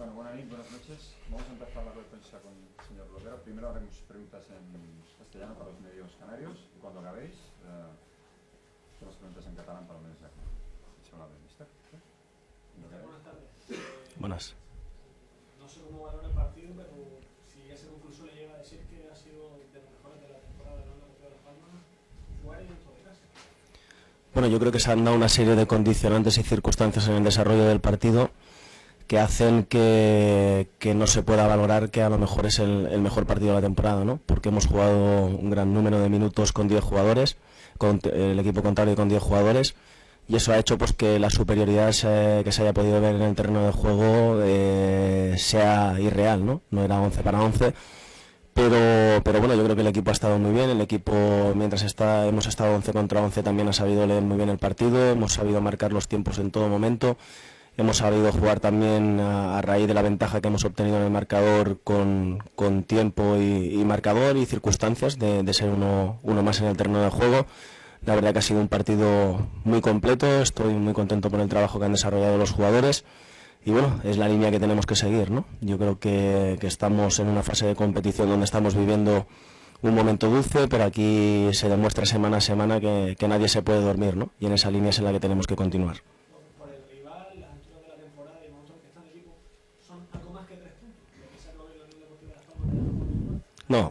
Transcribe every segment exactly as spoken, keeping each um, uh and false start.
Bueno, buenas noches, buenas noches. Vamos a empezar la rueda de prensa con el señor Lopera. Primero haremos preguntas en castellano para los medios canarios y cuando acabéis, eh, hacemos preguntas en catalán para los medios de aquí. Mister. ¿Sí? Buenas tardes. Buenas. No sé cómo valora el partido, pero si ese concurso le llega a decir que ha sido de los mejores de la temporada de la Las Palmas, jugar y dentro de casa. Bueno, yo creo que se han dado una serie de condicionantes y circunstancias en el desarrollo del partido que hacen que, que no se pueda valorar que a lo mejor es el, el mejor partido de la temporada, ¿no? Porque hemos jugado un gran número de minutos con diez jugadores, con el equipo contrario con diez jugadores, y eso ha hecho pues que la superioridad se, que se haya podido ver en el terreno de juego eh, sea irreal, ¿no? No era once para once, pero, pero bueno, yo creo que el equipo ha estado muy bien. El equipo, mientras está, hemos estado once contra once, también ha sabido leer muy bien el partido, hemos sabido marcar los tiempos en todo momento. Hemos sabido jugar también a, a raíz de la ventaja que hemos obtenido en el marcador con, con tiempo y, y marcador y circunstancias de, de ser uno, uno más en el terreno de juego. La verdad que ha sido un partido muy completo, estoy muy contento por el trabajo que han desarrollado los jugadores y bueno, es la línea que tenemos que seguir, ¿no? Yo creo que, que estamos en una fase de competición donde estamos viviendo un momento dulce, pero aquí se demuestra semana a semana que, que nadie se puede dormir, ¿no? Y en esa línea es en la que tenemos que continuar. No,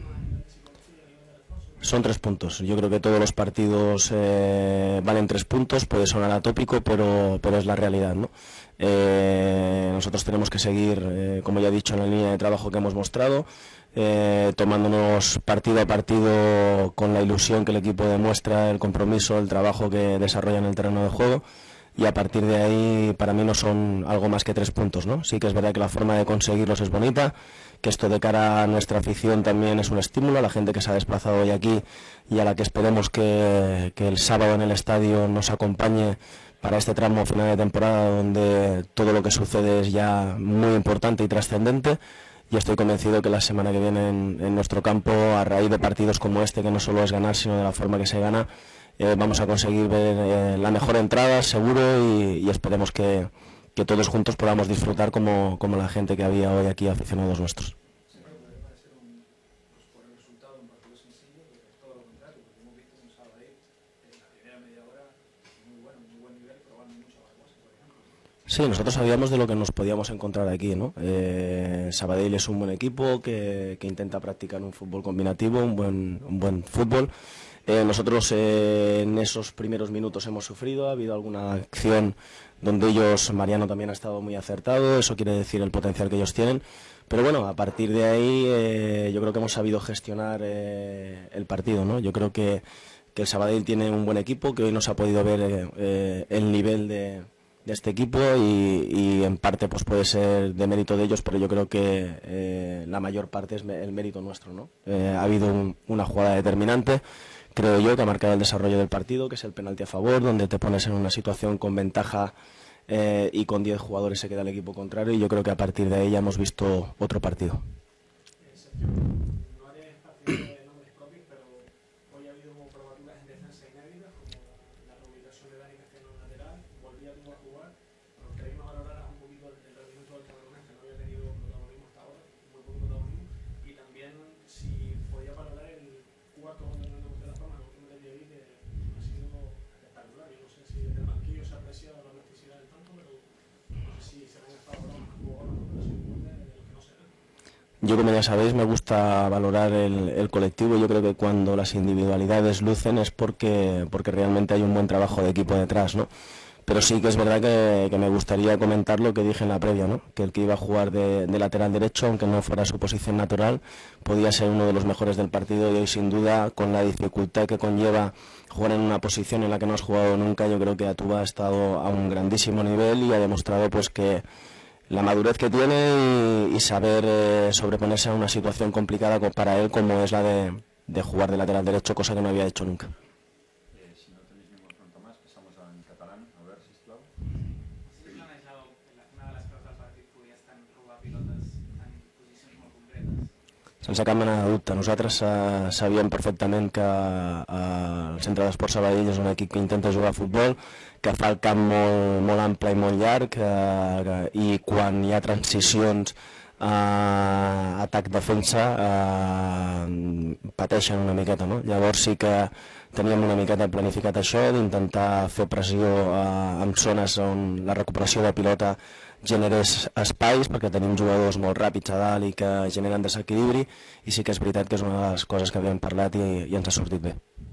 son tres puntos. Yo creo que todos los partidos eh, valen tres puntos, puede sonar atópico, pero, pero es la realidad, ¿no? Eh, nosotros tenemos que seguir, eh, como ya he dicho, en la línea de trabajo que hemos mostrado, eh, tomándonos partido a partido con la ilusión que el equipo demuestra, el compromiso, el trabajo que desarrolla en el terreno de juego. Y a partir de ahí, para mí no son algo más que tres puntos, ¿no? Sí que es verdad que la forma de conseguirlos es bonita, que esto de cara a nuestra afición también es un estímulo, a la gente que se ha desplazado hoy aquí y a la que esperemos que, que el sábado en el estadio nos acompañe para este tramo final de temporada donde todo lo que sucede es ya muy importante y trascendente. Y estoy convencido que la semana que viene en, en nuestro campo, a raíz de partidos como este, que no solo es ganar, sino de la forma que se gana, Eh, vamos a conseguir ver eh, la mejor entrada, seguro, y, y esperemos que, que todos juntos podamos disfrutar como, como la gente que había hoy aquí, aficionados nuestros. Sí, nosotros sabíamos de lo que nos podíamos encontrar aquí, ¿no? Eh, Sabadell es un buen equipo que, que intenta practicar un fútbol combinativo, un buen, un buen fútbol. Eh, nosotros eh, en esos primeros minutos hemos sufrido, ha habido alguna acción donde ellos, Mariano también ha estado muy acertado, eso quiere decir el potencial que ellos tienen, pero bueno, a partir de ahí eh, yo creo que hemos sabido gestionar eh, el partido, ¿no? Yo creo que, que el Sabadell tiene un buen equipo, que hoy nos ha podido ver eh, eh, el nivel de, de este equipo y, y en parte pues puede ser de mérito de ellos, pero yo creo que eh, la mayor parte es el mérito nuestro, ¿no? Eh, ha habido un, una jugada determinante, creo yo, que ha marcado el desarrollo del partido, que es el penalti a favor, donde te pones en una situación con ventaja eh, y con diez jugadores se queda el equipo contrario, y yo creo que a partir de ahí ya hemos visto otro partido. Yo, como ya sabéis, me gusta valorar el, el colectivo. Yo creo que cuando las individualidades lucen es porque, porque realmente hay un buen trabajo de equipo detrás, ¿no? Pero sí que es verdad que, que me gustaría comentar lo que dije en la previa, ¿no? Que el que iba a jugar de, de lateral derecho, aunque no fuera su posición natural, podía ser uno de los mejores del partido, y hoy sin duda, con la dificultad que conlleva jugar en una posición en la que no has jugado nunca, yo creo que Atuba ha estado a un grandísimo nivel y ha demostrado pues que la madurez que tiene y, y saber eh, sobreponerse a una situación complicada para él, como es la de, de jugar de lateral derecho, cosa que no había hecho nunca. Eh, si no tenéis ningún pregunta más, pasamos en catalán. A ver, sisplau. Sí, planejado, una de las cosas del partit podia estar en robar pilotes en posicions molt concretes. Sense cap mena de dubte. Nosaltres eh, sabíem perfectament que eh, el Centre d'Esports Sabadell és un equip que intenta jugar a futbol, que fa el camp molt, molt ample i molt llarg eh, i quan hi ha transicions eh, atac-defensa eh, pateixen una miqueta, no? Llavors sí que teníem una miqueta planificat això, d'intentar fer pressió eh, en zones on la recuperació de pilota generés espais, perquè tenim jugadors molt ràpids a dalt i que generen desequilibri, i sí que és veritat que és una de les coses que havíem parlat i, i ens ha sortit bé.